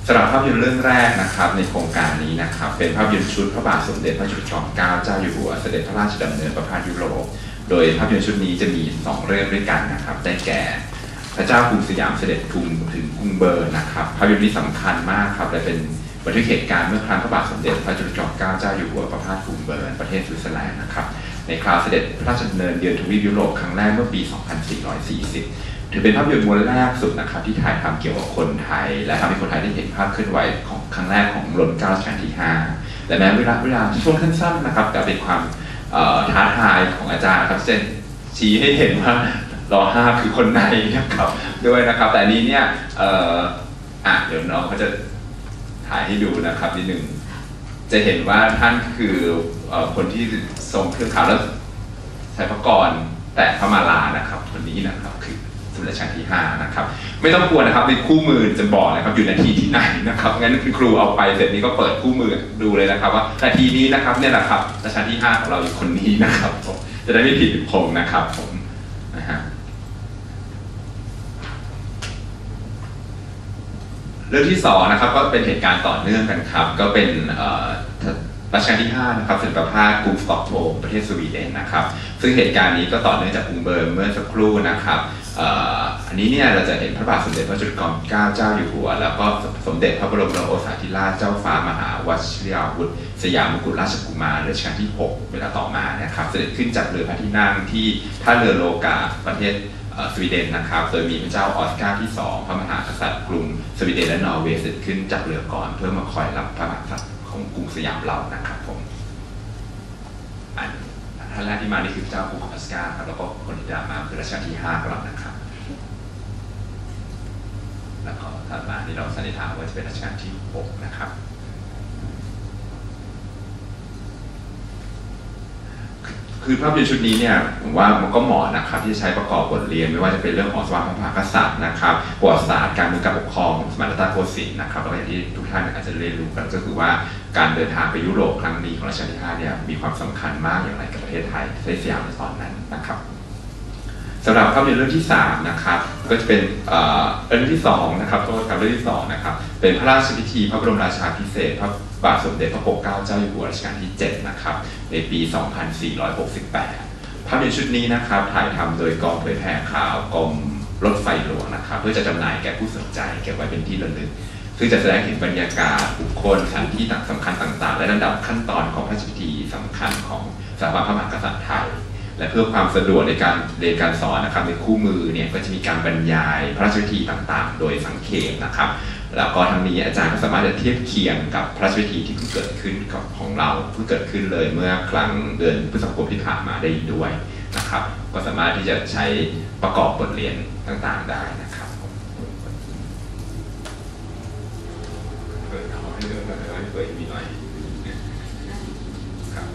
สำหรับภาพยนตร์เรื่องแรกนะครับในโครงการนี้นะครับเป็นภาพยนตร์ชุดพระบาทสมเด็จพระจุลจอมเกล้าเจ้าอยู่หัวเสด็จพระราชดำเนินประพาสยุโรปโดยภาพยนตร์ชุดนี้จะมี2เรื่องด้วยกันนะครับได้แก่พระเจ้ากรุงสยามเสด็จกรุงถึงกรุงเบิร์นนะครับภาพยนตร์นี้สำคัญมากครับและเป็นบันทึกเหตุการณ์เมื่อครั้งพระบาทสมเด็จพระจุลจอมเกล้าเจ้าอยู่หัวประพาสกรุงเบิร์นประเทศสวิตเซอร์แลนด์นะครับในคราวเสด็จพระราชดำเนินเยือนทวีปยุโรปครั้งแรกเมื่อปี 2440 ถือเป็นภาพยนตร์ม้วนแรกสุดนะครับที่ถ่ายทำเกี่ยวกับคนไทยและทำให้คนไทยได้เห็นภาพเคลื่อนไหวของครั้งแรกของรัชกาลรัชกาลที่ 5และแม้เวลาช่วงสั้นๆนะครับแต่เป็นความท้าทายของอาจารย์ครับเช่นชี้ให้เห็นว่าร.5 คือคนไหนนะครับด้วยนะครับแต่อันนี้เนี่ยเดี๋ยวน้องเขาจะถ่ายให้ดูนะครับนิดนึงจะเห็นว่าท่านคือคนที่ทรงเครื่องขาวแล้วใช้พระกรแต่พระมาลานะครับคนนี้นะครับคือสมเด็จรัชกาลที่ 5นะครับไม่ต้องกลัวนะครับในคู่มือจะบอกนะครับอยู่นาทีที่ไหนนะครับงั้นคุณครูเอาไปเสร็จนี้ก็เปิดคู่มือดูเลยนะครับว่านาทีนี้นะครับเนี่ยแหละครับรัชกาลที่ 5ของเราอยู่คนนี้นะครับผมจะได้ไม่ผิดพงนะครับผมนะฮะเรื่องที่2นะครับก็เป็นเหตุการณ์ต่อเนื่องกันครับก็เป็นรัชกาลที่ 5นะครับเสด็จประพาสกรุงสต็อกโฮล์มประเทศสวีเดนนะครับซึ่งเหตุการณ์นี้ก็ต่อเนื่องจากกรุงเบิร์นเมื่อสักครู่นะครับอันนี้เนี่ยเราจะเห็นพระบาทสมเด็จพระจุลจอมเกล้าเจ้าอยู่หัวแล้วก็สมเด็จพระบรมโอษาธิราชเจ้าฟ้ามหาวชิราวุธสยามกุฎราชกุมารรัชกาลที่ 6เวลาต่อมานะครับเสด็จขึ้นจากเรือพระที่นั่งที่ท่าเรือโลกาประเทศสวีเดนนะครับโดยมีพระเจ้าออสการ์ที่ 2พระมหากษัตริย์กรุงสวีเดนและนอร์เวย์เสด็จขึ้นจากเรือก่อนเพื่อมาคอยรับพระมหากษัตริย์ของกรุงสยามเรานะครับผมท่านแรกที่มานี่คือพระเจ้ากรุงออสการ์ครับแล้วก็คนที่ตามมาคือรัชกาลที่ 5ของเรานะครับแล้วก็ถัดมาที่เราสันนิษฐานว่าจะเป็นรัชกาลที่ 6นะครับคือภาพยนตร์ชุดนี้เนี่ยผมว่ามันก็เหมาะนะครับที่จะใช้ประกอบบทเรียนไม่ว่าจะเป็นเรื่องของสวรรค์พระมหากษัตริย์นะครับประวัติศาสตร์การเมืองการปกครองสมัยรัตนโกสินทร์นะครับแล้วก็อย่างที่ทุกท่านอาจจะเรียนรู้กันก็คือว่าการเดินทางไปยุโรปครั้งนี้ของรัชกาลที่ 5เนี่ยมีความสำคัญมากอย่างไรกับประเทศไทยในสยามในตอนนั้นนะครับสำหรับภาพยนตร์เรื่องที่3นะครับก็จะเป็นเรื่องที่2นะครับโทษครับเรื่องที่2นะครับเป็นพระราชพิธีพระบรมราชาภิเษกพระบาทสมเด็จพระปกเกล้าเจ้าอยู่หัวรัชกาลที่ 7นะครับในปี 2468 ภาพยนตร์ชุดนี้นะครับถ่ายทำโดยกองเผยแพร่ข่าวกรมรถไฟหลวงนะครับเพื่อจะจำหน่ายแก่ผู้สนใจเก็บไว้เป็นที่ระลึกซึ่งจะแสดงเห็นบรรยากาศบุคคลสถานที่สำคัญต่างๆและลำดับขั้นตอนของพระราชพิธีสำคัญของสถาบันพระมหากษัตริย์ไทยและเพื่อความสะดวกในการเรียนการสอนนะครับในคู่มือเนี่ยก็จะมีการบรรยายพระราชพิธีต่างๆโดยสังเขปนะครับแล้วก็ทั้งนี้อาจารย์ก็สามารถจะเทียบเคียงกับพระราชพิธีที่เพิ่งเกิดขึ้นกับของเราเพิ่งเกิดขึ้นเลยเมื่อครั้งเดือนพฤษภาคมที่ผ่านมาได้ด้วยนะครับก็สามารถที่จะใช้ประกอบบทเรียนต่างๆได้นะครับเปิดเอาให้เดินมาให้เปิดมีหน่อยครับ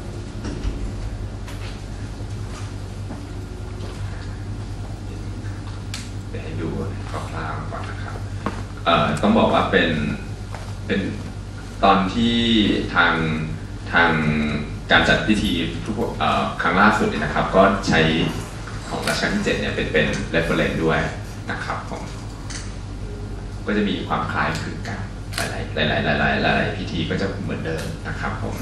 เดี๋ยวให้ดูคร่าวๆก่อนนะครับต้องบอกว่าเป็นตอนที่ทางการจัดพิธีทุกครั้งล่าสุดเนี่ยนะครับก็ใช้ของรัชกาลที่ 7เนี่ยเป็น reference ด้วยนะครับผมก็จะมีความคล้ายคลึงกันหลายพิธีก็จะเหมือนเดิมนะครับผม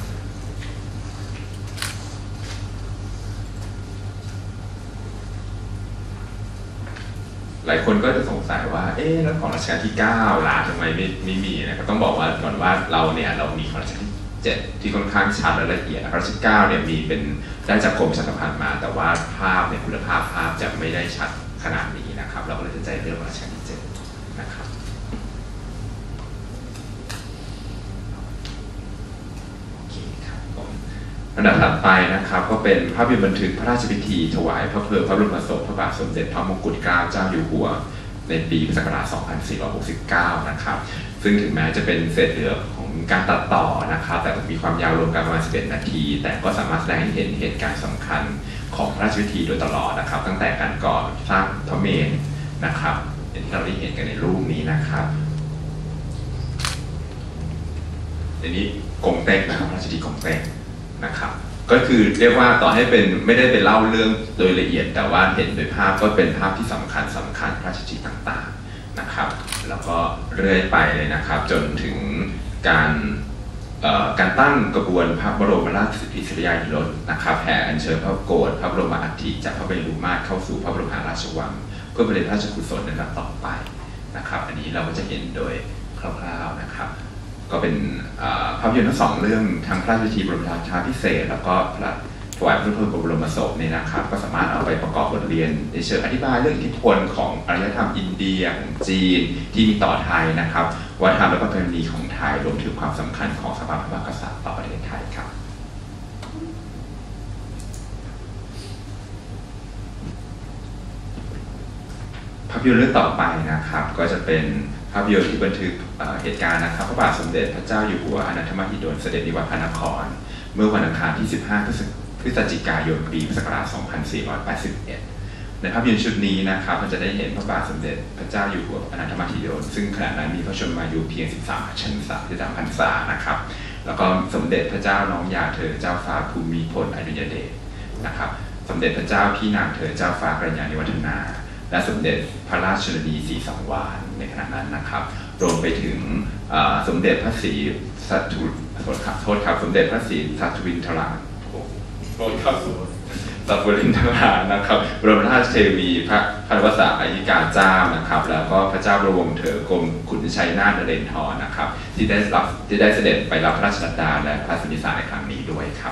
หลายคนก็จะสงสัยว่าแล้วของรัชกาลที่ 9ล่ะทำไมไม่มีนะครับต้องบอกว่าก่อนว่าเรามีของรัชกาลที่ 7ที่ค่อนข้างชัดและละเอียดรัชกาลที่ 9เนี่ยมีเป็นได้จากกรมประชาสัมพันธ์มาแต่ว่าภาพเนี่ยคุณภาพจะไม่ได้ชัดขนาดนี้นะครับเราก็เลยจะใจเรื่องรัชกาลที่ 7นะครับโอเคครับผมอันดับถัดไปนะครับก็เป็นภาพยนตร์บันทึกพระราชพิธีถวายพระเพลิงพระบรมศพพระบาทสมเด็จพระมงกุฎเกล้าเจ้าอยู่หัวในปีพุทธศักราช 2469 นะครับซึ่งถึงแม้จะเป็นเศษเหลือของการตัดต่อนะครับแต่มีความยาวรวมกันประมาณ 11 นาทีแต่ก็สามารถแสดงให้เห็นเหตุการณ์สำคัญของพระราชพิธีโดยตลอดนะครับตั้งแต่การก่อสร้างพระเมรุนะครับอย่างที่เราได้เห็นกันในรูปนี้นะครับอันนี้กงเต็กนะครับพระราชพิธีกงเต็กนะครับก็คือเรียกว่าต่อให้เป็นไม่ได้เป็นเล่าเรื่องโดยละเอียดแต่ว่าเห็นโดยภาพก็เป็นภาพที่สำคัญพระราชพิธีต่างๆนะครับแล้วก็เรื่อยไปเลยนะครับจนถึงการตั้งกระบวนพระบรมราชอิสริยาภรถนะครับแห่อัญเชิญพระโกรธพระบรมอัฐิจากพระเมรุมาตรเข้าสู่พระบรมมหาราชวังเพื่อบำเพ็ญพระราชกุศลในลำดับต่อไปนะครับอันนี้เราก็จะเห็นโดยคร่าวๆนะครับก็เป็นภาพยนตร์ทั้งสองเรื่องทั้งพระราชพิธีบรมราชาภิเษกแล้วก็ถวายพระเพลิงพระบรมศพเนี่ยนะครับก็สามารถเอาไปประกอบบทเรียนในเชิงอธิบายเรื่องอิทธิพลของอารยธรรมอินเดียของจีนที่มีต่อไทยนะครับวัฒนธรรมและประเพณีของไทยรวมถึงความสำคัญของสถาบันพระมหากษัตริย์ต่อประเทศไทยครับภาพยนตร์เรื่องต่อไปนะครับก็จะเป็นภาพยนตร์ที่บันทึกเหตุการณ์นะครับพระบาทสมเด็จพระเจ้าอยู่หัวอนันทมหิดลเสด็จนิวัตรพระนครเมื่อวันอังคารที่ 15 พฤศจิกายน ปีพุทธศักราช 2481 ในภาพยนตร์ชุดนี้นะครับมันจะได้เห็นพระบาทสมเด็จพระเจ้าอยู่หัวอนันทมหิดลซึ่งขณะนั้นมีพระชนมายุเพียง 13 พรรษานะครับแล้วก็สมเด็จพระเจ้าน้องยาเธอเจ้าฟ้าภูมิพลอดุลยเดชนะครับสมเด็จพระเจ้าพี่นางเธอเจ้าฟ้ากระญาณิวัฒนาและสมเด็จพระราชชนนีศรีสังวาลในขณะนั้นนะครับรวมไปถึงสมเด็จพระศรีสัตุสมเด็จพระศรีสัตุวินทราสัตุวินทรานะครับบรมราชเทวีพระพันวษาอัยการเจ้านะครับแล้วก็พระเจ้าบรมเถรกรมขุนชัยนาทนเรนทรนะครับที่ได้เสด็จไปรับพระราชดำเนินและพระราชนิสาในครั้งนี้ด้วยครับ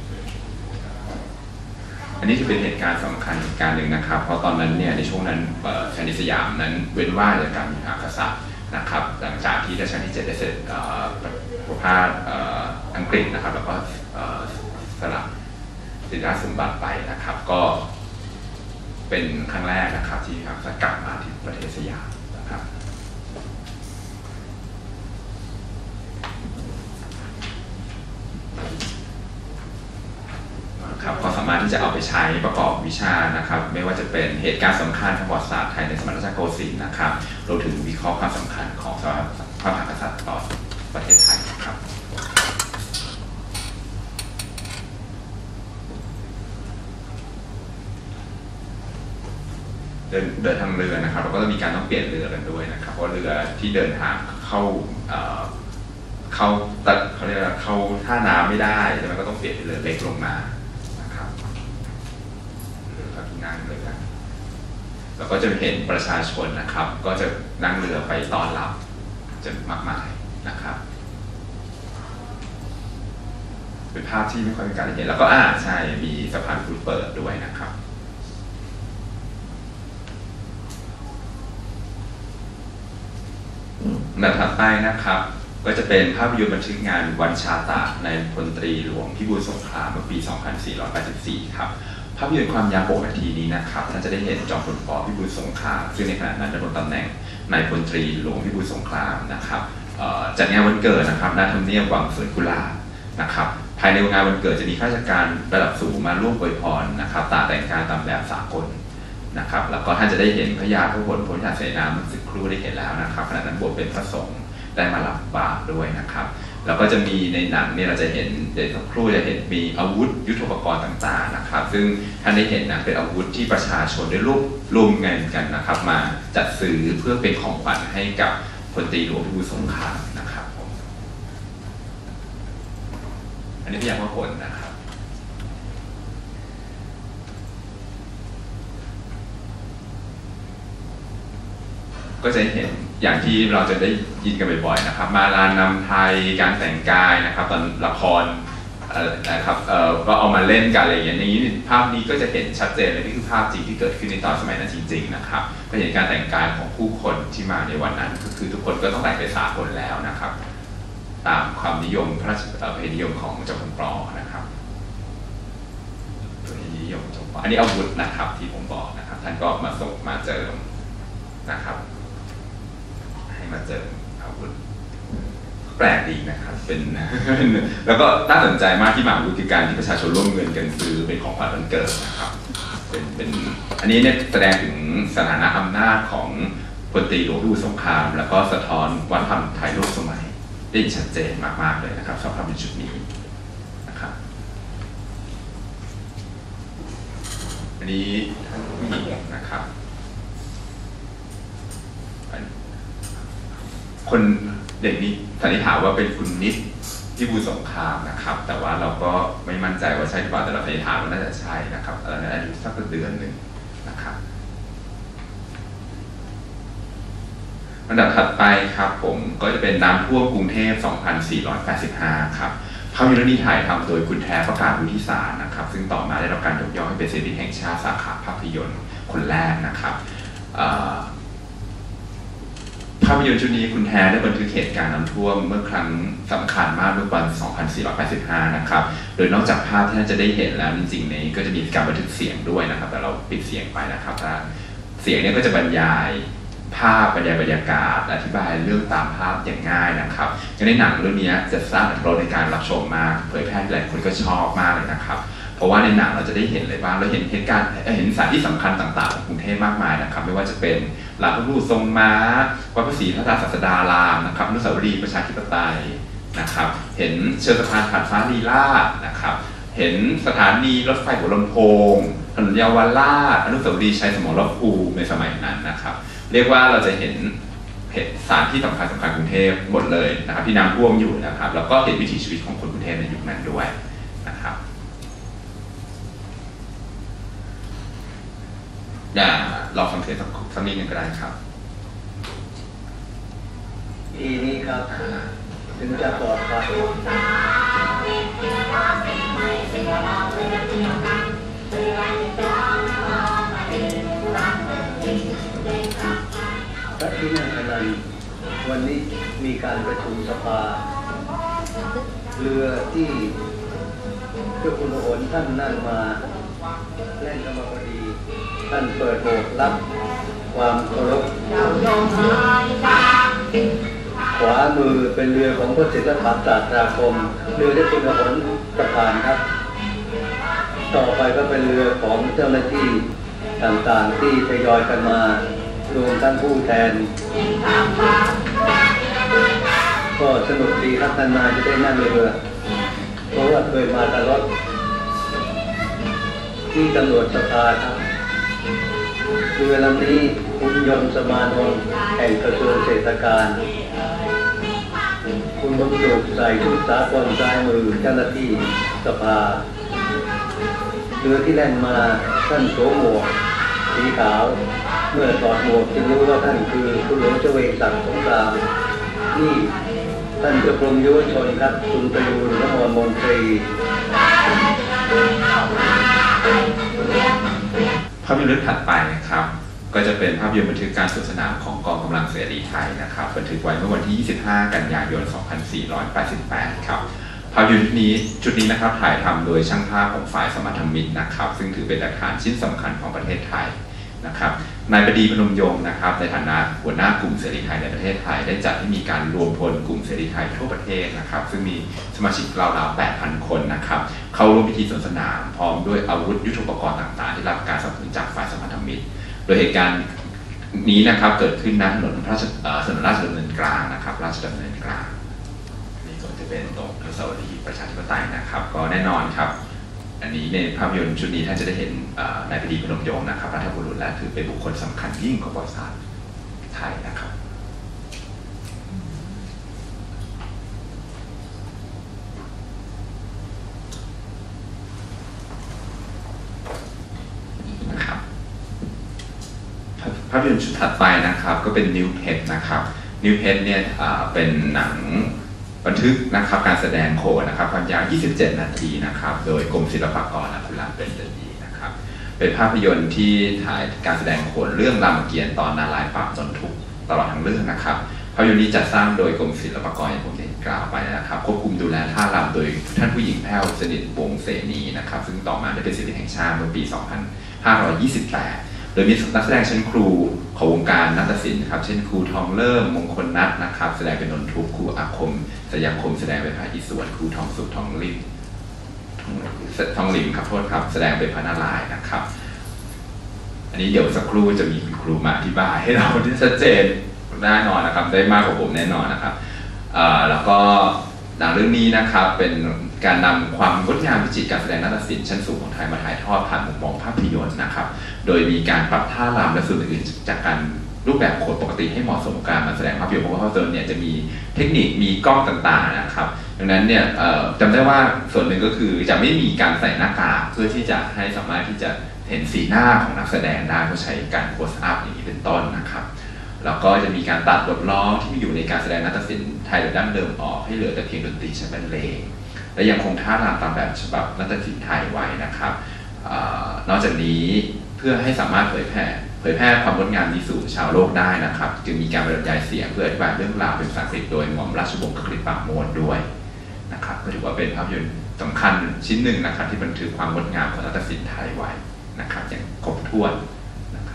อันนี้จะเป็นเหตุการณ์สำคัญเหตุการณ์หนึ่งนะครับเพราะตอนนั้นเนี่ยในช่วงนั้นแผ่นดินสยามนั้นเว้นว่างจากการมีมหากษัตริย์นะครับหลังจากที่รัชกาลที่ 7ได้เสด็จประพาสอังกฤษนะครับแล้วก็สละสิทธิราชสมบัติไปนะครับก็เป็นครั้งแรกนะครับที่มหากษัตริย์กลับมาที่ประเทศสยามนะครับก็สามารถที่จะเอาไปใช้ประกอบวิชานะครับไม่ว่าจะเป็นเหตุการณ์สำคัญทางประวัติศาสตร์ไทยในสมัยรัชกาลโกสินทร์นะครับรวมถึงวิเคราะห์ความสำคัญของพระมหากษัตริย์ต่อประเทศไทยครับเดินทางเรือนะครับเราก็จะมีการต้องเปลี่ยนเรือกันด้วยนะครับเพราะเรือที่เดินทางเขาเรียกว่าเข้าท่าน้ำไม่ได้แล้วมันก็ต้องเปลี่ยนเป็นเรือเล็กลงมานะครับเรือพระที่นั่งเรือแล้วก็จะเห็นประชาชนนะครับก็จะนั่งเรือไปต้อนรับจนมากมายนะครับเป็นภาพที่ไม่ค่อยมีการเห็นแล้วก็ใช่มีสะพานพุทธเปิดด้วยนะครับหน้าถัดไปนะครับก็จะเป็นภาพยนตร์บันทึกงานวันชาตะในพลตรีหลวงพิบูลสงครามเมื่อปี 2484 ครับภาพยนตร์ความยาว6 นาทีนี้นะครับท่านจะได้เห็นจอมพลป.พิบูลสงครามซึ่งในขณะนั้นดำรงตำแหน่งนายพลตรีหลวงพิบูลสงครามนะครับจัดงานวันเกิดนะครับณทำเนียบวังสวนกุหลาบนะครับภายในงานวันเกิดจะมีข้าราชการระดับสูงมาร่วมอวยพรนะครับแต่งกายตามแบบสากลนะครับแล้วก็ท่านจะได้เห็นพระยาพระพลพลทหารเสนาเมื่อสักครู่ได้เห็นแล้วนะครับขณะนั้นบวชเป็นพระสงฆ์ได้มารับบาตรด้วยนะครับแล้วก็จะมีในหนังเนี่ยเราจะเห็นเดี๋ยวสักครู่จะเห็นมีอาวุธยุทโธปกรณ์ต่างๆนะครับซึ่งท่านได้เห็นนะเป็นอาวุธที่ประชาชนได้รวมเงินกันนะครับมาจัดซื้อเพื่อเป็นของขวัญให้กับพลตรีหลวงพิบูลสงครามนะครับอันนี้พยาพหลนะครับก็จะเห็นอย่างที่เราจะได้ยินกันบ่อยๆนะครับมาลานนำไทยการแต่งกายนะครับตอนละครนะครับก็เอามาเล่นกันอะไรอย่างนี้ภาพนี้ก็จะเห็นชัดเจนเลยนี่คือภาพจริงที่เกิดขึ้นในตอนสมัยนั้นจริงๆนะครับก็เห็นการแต่งกายของผู้คนที่มาในวันนั้นก็คือทุกคนก็ต้องแต่งเป็นสากลแล้วนะครับตามความนิยมพระราชประเพณีนิยมของจอมพลป.นะครับประเพณีนิยมจอมพลป.อันนี้อาวุธนะครับที่ผมบอกนะครับท่านก็มาส่งมาเจิมนะครับมาเจออาวุธแปลกดีนะครับเป็นแล้วก็น่าสนใจมากที่มาอาวุธคือการที่ประชาชนร่วมเงินกันซื้อเป็นของขวัญวันเกิดนะครับเป็นอันนี้เนี่ยแสดงถึงสถานะอำนาจของพลตรีหลวงพิบูลสงครามแล้วก็สะท้อนวัฒนธรรมไทยร่วมสมัยได้ชัดเจนมากๆเลยนะครับสำหรับภาพยนตร์ชุดนี้นะครับอันนี้ท่านผู้หญิงนะครับคนเด็กนี้สันนิษฐานว่าเป็นคุณนิดที่บูสงครามนะครับแต่ว่าเราก็ไม่มั่นใจว่าใช่หรือเปล่าแต่เราสันนิษฐานว่าน่าจะใช่นะครับอายุสักเดือนหนึ่งนะครับอันดับถัดไปครับผมก็จะเป็นน้ำท่วมกรุงเทพ 2485 ครับภาพยนตร์เรื่องนี้ถ่ายทำโดยคุณแท้ประกาศวุฒิสารนะครับซึ่งต่อมาได้รับการยกย่องให้เป็นศิลปินแห่งชาติสาขาภาพยนตร์คนแรกนะครับภาพยนตร์ชุดนี้คุณแท้ได้บันทึกเหตุการณ์น้ำท่วมเมื่อครั้งสำคัญมากเมื่อปี 2485 นะครับโดยนอกจากภาพที่น่าจะได้เห็นแล้วจริงๆนี้ก็จะมีการบันทึกเสียงด้วยนะครับแต่เราปิดเสียงไปนะครับถ้าเสียงนี้ก็จะบรรยายภาพบรรยายบรรยากาศอธิบายเรื่องตามภาพอย่างง่ายนะครับในหนังเรื่องนี้จะสร้างอรรถรสในการรับชมมากเผยแพร่หลายคนก็ชอบมากเลยนะครับเพราะว่าในหนังเราจะได้เห็นเลยว่าเราเห็นเหตุการณ์เห็นสถานที่สำคัญต่างๆของกรุงเทพมากมายนะครับไม่ว่าจะเป็นลานพระพุทธทรงม้าวัดพระศรีพระศาสดารามนะครับอนุสาวรีย์ประชาธิปไตยนะครับเห็นเชิงสะพานผ่านฟ้าลีลาศนะครับเห็นสถานีรถไฟหัวลำโพงถนนเยาวราชอนุสาวรีย์ชัยสมรภูมิในสมัยนั้นนะครับเรียกว่าเราจะเห็นสถานที่สำคัญกรุงเทพหมดเลยนะครับที่น้ำท่วมอยู่นะครับแล้วก็เห็นวิถีชีวิตของคนกรุงเทพในยุคนั้นด้วยนะครับเราฟังเสียงสักนิดนึงก็ได้ครับทีนี้ครับถึงจะปลอดภัยพระที่นั่งอนันต์วันนี้มีการประชุมสภาเรือที่เจ้าคุณโหนท่านนั่งมาแล่นเข้ามาพอดีท่านเปิดโบสถ์รับความเคารพขวามือเป็นเรือของพระศิลปศาสตราคมเรือที่คุณโหนประธานครับต่อไปก็เป็นเรือของเจ้าหน้าที่ต่างๆที่ทยอยกันมารวมทั้งผู้แทนก็สนุกดีครับนานๆจะได้นั่งเรือเพราะว่าเคยมาตลอดที่ตำรวจสภาครับเรือลำนี้คุณยนต์สมานนท์แห่งกระทรวงเศรษฐการคุณบรรจุใส่ชุดสากลซ้ายมือเจ้าหน้าที่สภาเรือที่แล่นมาท่านสวมหมวกสีขาวเมื่อถอดหมวกจึงรู้ว่าท่านคือคุณหลวงเจริญศักดิ์สงครามนี่ท่านเจ้ากรมยุวชนครับคุณประยูรนมนตรีภาพยนตร์เรื่องถัดไปนะครับก็จะเป็นภาพยนตร์บันทึกการสวนสนามของกองกำลังเสรีไทยนะครับบันทึกไว้เมื่อวันที่ 25 กันยายน 2488 ครับภาพยนตร์ชุดนี้นะครับถ่ายทำโดยช่างภาพของฝ่ายสมรรถมิตรนะครับซึ่งถือเป็นหลักฐานชิ้นสำคัญของประเทศไทยนะครับนายบดีพนมยงค์นะครับในฐานะหัวหน้ากลุ่มเสรีไทยในประเทศไทยได้จัดให้มีการรวมพลกลุ่มเสรีไทยทั่วประเทศนะครับซึ่งมีสมาชิกราวๆ 8,000 คนนะครับเข้าร่วมพิธีสวนสนามพร้อมด้วยอาวุธยุทโธปกรณ์ต่างๆที่รับการสนับสนุนจากฝ่ายสมรรถมิตรโดยเหตุการณ์นี้นะครับเกิดขึ้นณถนนราชดำเนินกลางนะครับราชดำเนินกลางนี่ก็จะเป็นตรงอนุสาวรีย์ประชาธิปไตยนะครับก็แน่นอนครับอันนี้ในภาพยนตร์ชุดนี้ท่านจะได้เห็นนายบดีพนมยงค์นะครับรัฐบุรุษและถือเป็นบุคคลสำคัญยิ่งของประวัติศาสตร์ไทยนะครับภาพยนตร์ชุดถัดไปนะครับก็เป็นนิวเพชรนะครับนิวเพชรเนี่ยเป็นหนังบันทึกนะครับการแสดงโขนนะครับความยาว 27 นาทีนะครับโดยกรมศิลปากรคุณรัตน์เป็นดีนะครับเป็นภาพยนตร์ที่ถ่ายการแสดงโขนเรื่องรามเกียรติ์ตอนนารายณ์ปราบจนทุกข์ตลอดทั้งเรื่องนะครับภาพยนตร์นี้จัดสร้างโดยกรมศิลปากรอย่างผมได้กล่าวไปนะครับควบคุมดูแลท่ารำโดยท่านผู้หญิงแพ้วสนิทวงศ์เสนีนะครับซึ่งต่อมาได้เป็นศิลปินแห่งชาติเมื่อปี 2528โดยมีนักแสดงชั้นครูของวงการนาฏศิลป์ครับเช่นครูทองเริ่มมงคลนัทนะครับแสดงเป็นนนทุกครูอาคมสยามคมแสดงเป็นพระอิศวรครูทองสุขทองลิมครับโทษครับแสดงเป็นพระนารายณ์นะครับอันนี้เดี๋ยวสักครู่จะมีคุณครูมาอธิบายให้เราที่ชัดเจนแน่นอนนะครับได้มากกว่าผมแน่นอนนะครับแล้วก็หนังเรื่องนี้นะครับเป็นการนำความงดงามวิจิตรการแสดงนาฏศิลป์ชั้นสูงของไทยมาถ่ายทอดผ่านมุมมองภาพยนตร์นะครับโดยมีการปรับท่ารำและส่วนอื่นจากการรูปแบบโขนปกติให้เหมาะสมกับการมาแสดงภาพยนตร์เพราะว่าภาพยนตร์เนี่ยจะมีเทคนิคมีกล้องต่างๆนะครับดังนั้นเนี่ยจำได้ว่าส่วนหนึ่งก็คือจะไม่มีการใส่หน้ากากเพื่อที่จะให้สามารถที่จะเห็นสีหน้าของนักแสดงได้เพราะใช้การโพสอัพอย่างนี้เป็นต้นนะครับแล้วก็จะมีการตัดบทร้องที่มีอยู่ในการแสดงนาฏศิลป์ไทยหรือดั้งเดิมออกให้เหลือแต่เพียงดนตรีใช้บรรเลงและยังคงท่ารำตามแบบฉบับนาฏศิลป์ไทยไว้นะครับนอกจากนี้เพื่อให้สามารถเผยแพร่ความงดงามนี้สู่ชาวโลกได้นะครับจึงมีการบรรยายเสียงเพื่ออธิบายเรื่องราวเป็นภาษาอังกฤษโดยหม่อมราชวงศ์กฤษปราโมทด้วยนะครับก็ถือว่าเป็นภาพยนตร์สำคัญชิ้นหนึ่งนะครับที่บันทึกความงดงามของนาฏศิลป์ไทยไว้นะครับอย่างครบถ้วนนะครับ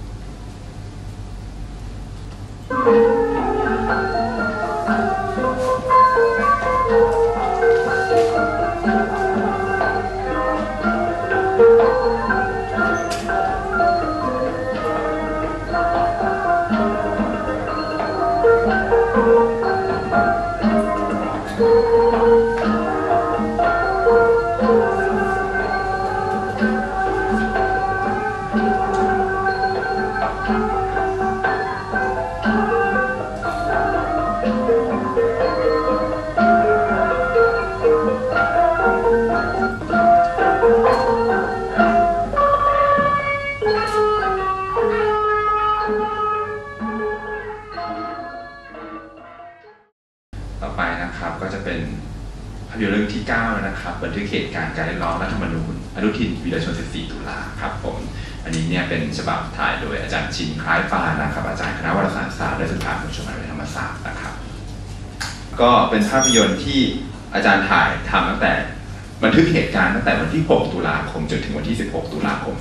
เรื่องที่9แล้วนะครับบันทึกเหตุการณ์การเรียกร้องรัฐธรรมนูญอนุทินวีรชน14 ตุลาครับผมอันนี้เนี่ยเป็นฉบับถ่ายโดยอาจารย์ชินคล้ายปานนะครับอาจารย์คณะวารสารศาสตร์และศึกษาของมหาวิทยาลัยธรรมศาสตร์นะครับก็เป็นภาพยนตร์ที่อาจารย์ถ่ายทำตั้งแต่บันทึกเหตุการณ์ตั้งแต่วันที่6 ตุลาคมจนถึงวันที่16 ตุลาคม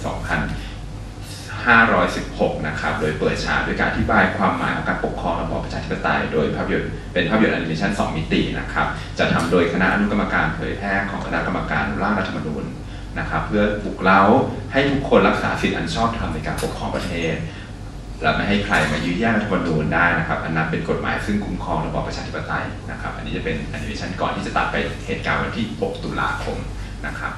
2516 นะครับโดยเปิดฉากด้วยการอธิบายความหมายของการปกครองระบอบประชาธิปไตยโดยภาพยนตร์เป็นภาพยนตร์แอนิเมชัน2 มิตินะครับจะทำโดยคณะอนุกรรมการเผยแพร่ของคณะกรรมการร่างรัฐธรรมนูญนะครับเพื่อปลุกเร้าให้ทุกคนรักษาสิทธิอันชอบธรรมในการปกครองประเทศและไม่ให้ใครมายื้อแย่งรัฐธรรมนูญได้นะครับอันนั้นเป็นกฎหมายซึ่งคุ้มครองระบอบประชาธิปไตยนะครับอันนี้จะเป็นแอนิเมชันก่อนที่จะตัดไปเหตุการณ์วันที่6 ตุลาคมนะครับ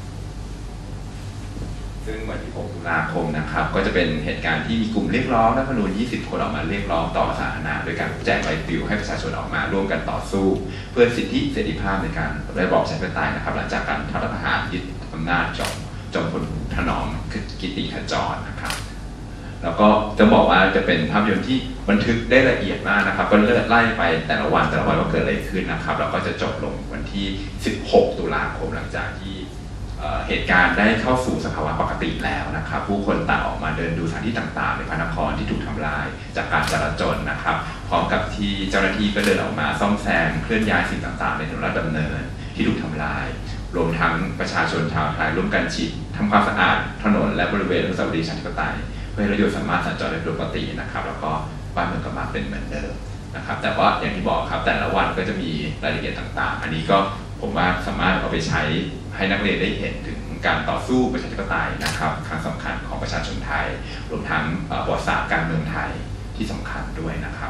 ซึ่งวันที่6 ตุลาคมนะครับก็จะเป็นเหตุการณ์ที่มีกลุ่มเรียกร้องรัฐธรรมนูญ20 คนออกมาเรียกร้องต่อสาธารณะโดยการแจกใบปลิวให้ประชาชนออกมาร่วมกันต่อสู้เพื่อสิทธิเสรีภาพในการระบอบประชาธิปไตยนะครับหลังจากการรัฐประหารยึดอำนาจจอมพลถนอมกิติขจรนะครับแล้วก็จะบอกว่าจะเป็นภาพยนตร์ที่บันทึกได้ละเอียดมากนะครับก็ไล่ไปแต่ละวันว่าเกิดอะไรขึ้นนะครับแล้วก็จะจบลงวันที่16 ตุลาคมหลังจากที่เหตุการณ์ได้เข้าสู่สภาวะปกติแล้วนะครับผู้คนต่างออกมาเดินดูสถานที่ต่างๆในพระนครที่ถูกทำลายจากการจราจรนะครับพร้อมกับที่เจ้าหน้าที่ก็เดินออกมาซ่อมแซมเคลื่อนย้ายสิ่งต่างๆในถนนราชดำเนินที่ถูกทำลายรวมทั้งประชาชนชาวไทยร่วมกันฉีดทำความสะอาดถนนและบริเวณอนุสาวรีย์ประชาธิปไตยเพื่อให้รถยนต์สามารถสัญจรได้ปกตินะครับแล้วก็บ้านเมืองกลับมาเป็นเหมือนเดิมนะครับแต่ว่าอย่างที่บอกครับแต่ละวันก็จะมีรายละเอียดต่างๆอันนี้ก็ผมว่าสามารถเอาไปใช้ให้นักเรียนได้เห็นถึงการต่อสู้ประชาธิปไตยนะครับครั้งสำคัญของประชาชนไทยรวมทั้งประวัติศาสตร์การเมืองไทยที่สำคัญด้วยนะครับ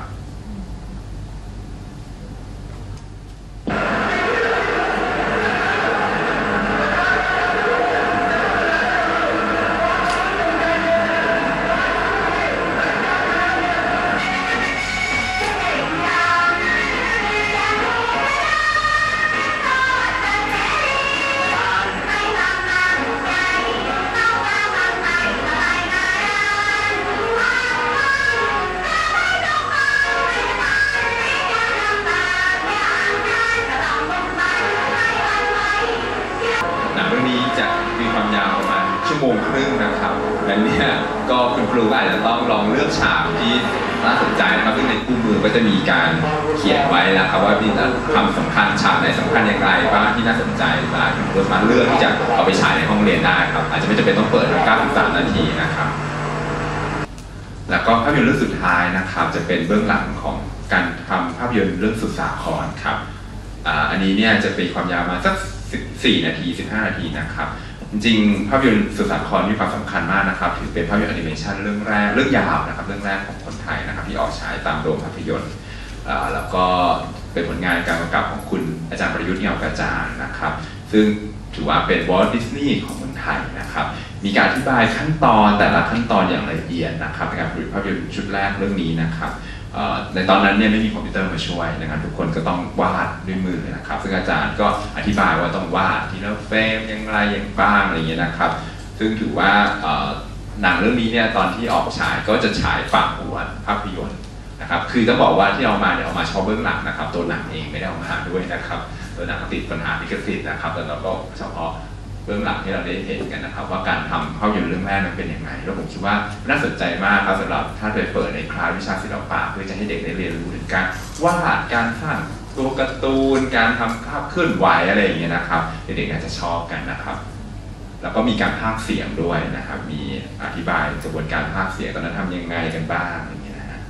1 ชั่วโมงครึ่งนะครับดังนั้นเนี่ยก็คุณครูอาจจะต้องลองเลือกฉากที่น่าสนใจนะครับซึ่งในคู่มือก็จะมีการเขียนไว้แล้วครับว่ามีความสำคัญฉากไหนสำคัญอย่างไรบ้างที่น่าสนใจบ้างคุณครูสามารถเลือกที่จะเอาไปฉายในห้องเรียนได้ครับอาจจะไม่จำเป็นต้องเปิด93 นาทีนะครับแล้วก็ภาพยนตร์เรื่องสุดท้ายนะครับจะเป็นเบื้องหลังของการทำภาพยนตร์เรื่องสุดสาครครับอันนี้เนี่ยจะเป็นความยาวมาสัก14 นาที 15 นาทีนะครับจริงๆภาพยนตร์สุดสาครมีความสำคัญมากนะครับถือเป็นภาพยนตร์แอนิเมชันเรื่องแรกเรื่องยาวนะครับเรื่องแรกของคนไทยนะครับที่ออกฉายตามโรงภาพยนตร์แล้วก็เป็นผลงานการกำกับของคุณอาจารย์ประยุทธ์เงากระจ่างนะครับซึ่งถือว่าเป็นวอลต์ดิสนีย์ของเมืองไทยนะครับมีการอธิบายขั้นตอนแต่ละขั้นตอนอย่างละเอียดนะครับในการผลิตภาพยนตร์ชุดแรกเรื่องนี้นะครับในตอนนั้นเนี่ยไม่มีคอมพิวเตอร์มาช่วยนะครับทุกคนก็ต้องวาดด้วยมือนะครับซึ่งอาจารย์ก็อธิบายว่าต้องวาดทีละเฟรมอย่างไรอย่างบ้างอะไรอย่างเงี้ยนะครับซึ่งถือว่าหนังเรื่องนี้เนี่ยตอนที่ออกฉายก็จะฉายฝั่งหัวภาพยนตร์นะครับคือต้องบอกว่าที่เอามาเนี่ยเอามาเฉพาะเบื้องหลังนะครับตัวหนังเองไม่ได้เอามาด้วยนะครับตัวหนังติดปัญหาลิขสิทธิ์นะครับแต่เราก็เฉพาะเบื้องหลังที่เราได้เห็นกันนะครับว่าการทำภาพยนตร์เรื่องแรกนั้นเป็นยังไงแล้วผมคิดว่าน่าสนใจมากครับสำหรับถ้าไปเปิดในคลาสวิชาศิลปะเพื่อจะให้เด็กได้เรียนรู้ถึงการวาดการสร้างตัวการ์ตูนการทำภาพเคลื่อนไหวอะไรอย่างเงี้ยนะครับเด็กๆน่าจะชอบกันนะครับแล้วก็มีการพากย์เสียงด้วยนะครับมีอธิบายกระบวนการพากย์เสียงตอนนั้นทำยังไงกันบ้างอย่างเงี้ยนะฮะ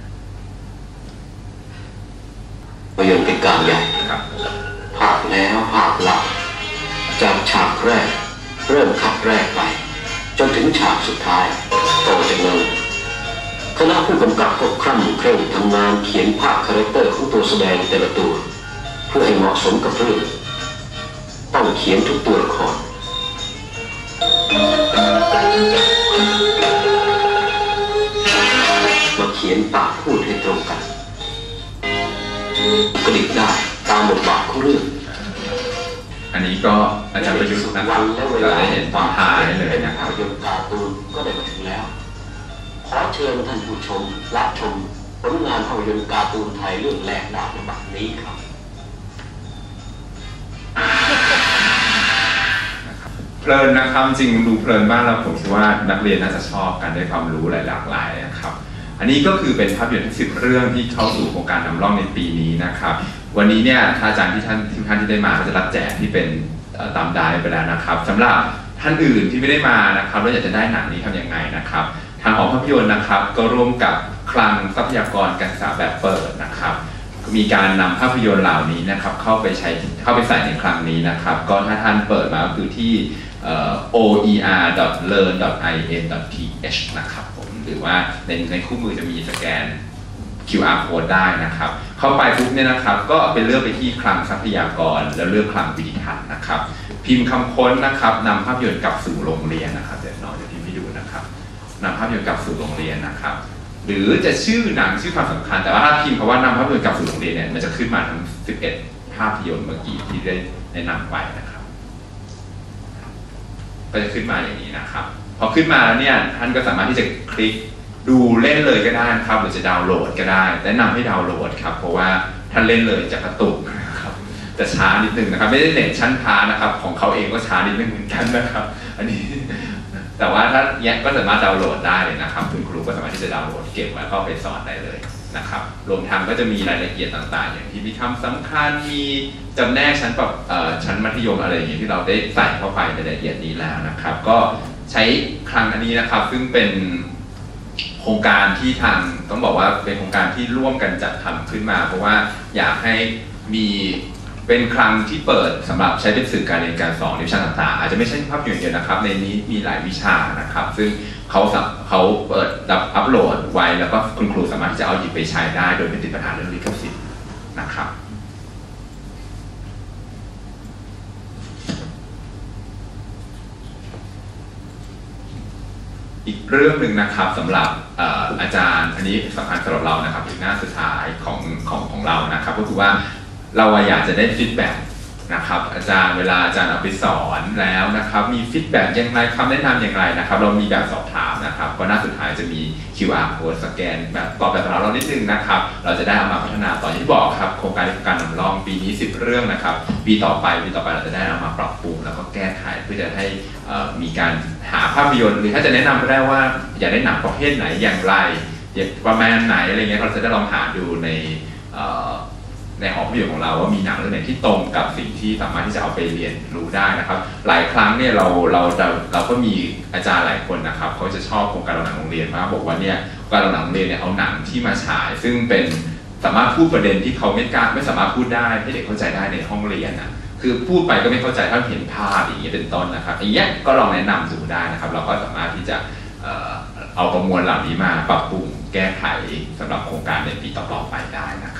ภาพยนตร์เป็นการใหญ่ครับภาคแล้วภาคเล่าจากฉากแรกเริ่มคัดแรกไปจนถึงฉากสุดท้ายต่อจากนั้นคณะผู้กำกับก็คร่ำเคร่งทำงานเขียนภาพคาแรคเตอร์ของตัวแสดงแต่ละตัวเพื่อให้เหมาะสมกับเรื่องต้องเขียนทุกตัวละครมาเขียนปากพูดให้ตรงกันกระดิกได้ตามบทบาทของเรื่องอันนี้ก็อาจารย์ประยุทธ์นะครับเราได้เห็นตอนท้ายเลยนะครับภาพยนตร์การ์ตูนก็ได้มาถึงแล้วขอเชิญท่านผู้ชมรับชมผลงานภาพยนตร์การ์ตูนไทยเรื่องแรกได้ในบัดนี้ครับเพลินนะครับจริงดูเพลินมากแล้วผมคิดว่านักเรียนน่าจะชอบกันได้ความรู้หลากหลายนะครับอันนี้ก็คือเป็นภาพยนตร์ทั้ง10 เรื่องที่เข้าสู่โครงการนำร่องในปีนี้นะครับวันนี้เนี่ยอาจารย์ที่ท่านที่ได้มาก็จะรับแจกที่เป็นตามได้ไปแล้วนะครับสำหรับท่านอื่นที่ไม่ได้มานะครับแล้วอยากจะได้หนังนี้ทำยังไงนะครับทางหอภาพยนตร์นะครับก็ร่วมกับคลังทรัพยากรการศึกษาแบบเปิดนะครับมีการนำภาพยนตร์เหล่านี้นะครับเข้าไปใส่ในคลังนี้นะครับก็ถ้าท่านเปิดมาก็คือที่oer.learn.in.th นะครับผมหรือว่าในคู่มือจะมีสแกน QR code ได้นะครับเข้าไปปุ๊บเนี่ยนะครับก็ไปเลือกไปที่คลังทรัพยากรแล้วเลือกคลังวิดีทัศน์นะครับพิมพ์คำค้นนะครับนำภาพยนตร์กลับสู่โรงเรียนนะครับเดี๋ยวน้องจะพิมพ์ให้ดูนะครับนำภาพยนตร์กลับสู่โรงเรียนนะครับหรือจะชื่อหนังชื่อความสำคัญแต่ว่าถ้าพิมพ์คำว่านำภาพยนตร์กลับสู่โรงเรียนเนี่ยมันจะขึ้นมาทั้ง11ภาพยนตร์เมื่อกี้ที่ได้แนะนำไปนะครับก็จะขึ้นมาอย่างนี้นะครับพอขึ้นมาแล้วเนี่ยท่านก็สามารถที่จะคลิกดูเล่นเลยก็ได้ครับหรือจะดาวน์โหลดก็ได้แนะนำให้ดาวน์โหลดครับเพราะว่าท่านเล่นเลยจะกระตุกนะครับจะช้านิดนึงนะครับไม่ได้เน็ตชั้นช้านะครับของเขาเองก็ช้านิดนึงเหมือนกันนะครับอันนี้แต่ว่าถ้าแยกก็สามารถดาวน์โหลดได้เลยนะครับคุณครูก็สามารถที่จะดาวน์โหลดเก็บไว้ก็ไปสอนได้เลยนะครับรวมทั้งก็จะมีรายละเอียดต่างๆอย่างที่มีคำสำคัญมีจำแนกชั้นมัธยมอะไรอย่างเงี้ยที่เราได้ใส่เข้าไปในรายละเอียดนี้แล้วนะครับก็ใช้คลังอันนี้นะครับซึ่งเป็นโครงการที่ทางต้องบอกว่าเป็นโครงการที่ร่วมกันจัดทำขึ้นมาเพราะว่าอยากให้มีเป็นคลังที่เปิดสำหรับใช้เป็นสื่อการเรียนการสอนในวิชาต่างๆอาจจะไม่ใช่ภาพยนตร์เดียวนะครับในนี้มีหลายวิชานะครับซึ่งเขาเปิดอัปโหลดไว้แล้วก็คุณครูสามารถที่จะเอาหยิบไปใช้ได้โดยไม่ติดปัญหาเรื่องลิขสิทธิ์นะครับอีกเรื่องหนึ่งนะครับสำหรับอาจารย์อันนี้สำคัญสำหรับเรานะครับถึงหน้าสุดท้ายของเรานะครับก็คือว่าเราอยากจะได้ฟีดแบ็กนะครับอาจารย์เวลาอาจารย์เอาไปสอนแล้วนะครับมีฟีดแบ็กอย่างไรคำแนะนำอย่างไรนะครับเรามีแบบสอบถามนะครับก็หน้าสุดท้ายจะมี QR code สแกนแบบตอบแบบเรานิดนึงนะครับเราจะได้เอามาพัฒนาต่อที่บอกครับโครงการนำร่องปีนี้10 เรื่องนะครับปีต่อไปเราจะได้เอามาปรับปรุงแล้วก็แก้ไขเพื่อจะให้มีการหาภาพยนตร์หรือถ้าจะแนะนำก็ได้ว่าอยากได้หนังประเภทไหนอย่างไรประมาณไหนอะไรเงี้ยเราจะได้ลองหาดูในหอภาพยนตร์ของเราว่ามีหนังเรื่องไหนที่ตรงกับสิ่งที่สามารถที่จะเอาไปเรียนรู้ได้นะครับหลายครั้งเนี่ยเราก็มีอาจารย์หลายคนนะครับเขาจะชอบโครงการเราหนังโรงเรียนมากบอกว่าเนี่ยโครงการเราหนังโรงเรียนเนี่ยเอาหนังที่มาฉายซึ่งเป็นสามารถพูดประเด็นที่เขาไม่สามารถพูดได้ให้เด็กเข้าใจได้ในห้องเรียนนะคือพูดไปก็ไม่เข้าใจถ้าเห็นภาพอย่างนี้เป็นต้นนะครับอย่างเงี้ยก็ลองแนะนำดูได้นะครับเราก็สามารถที่จะเอาประมวลเหล่านี้มาปรับปรุงแก้ไขสำหรับโครงการในปีต่อๆไปได้นะ